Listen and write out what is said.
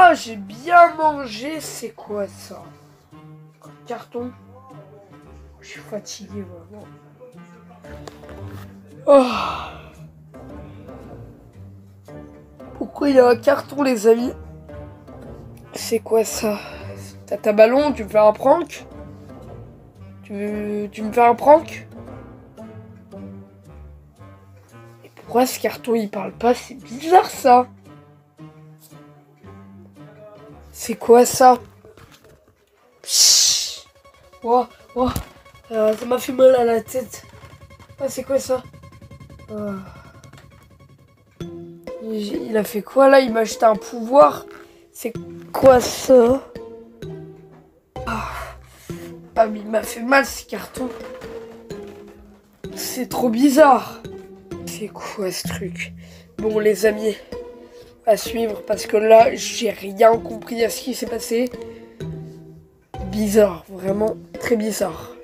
Ah, j'ai bien mangé. C'est quoi ça? Carton. Je suis fatigué vraiment. Oh. Pourquoi il y a un carton, les amis? C'est quoi ça? T'as ta ballon? Tu me fais un prank? Tu me fais un prank? Et pourquoi ce carton il parle pas? C'est bizarre ça. C'est quoi ça? Oh, oh. Ça m'a fait mal à la tête. Ah, c'est quoi ça? Oh. Il a fait quoi là? Il m'a jeté un pouvoir. C'est quoi ça? Ah, mais il m'a fait mal ce carton. C'est trop bizarre. C'est quoi ce truc? Bon les amis, à suivre parce que là j'ai rien compris à ce qui s'est passé. Bizarre, vraiment très bizarre.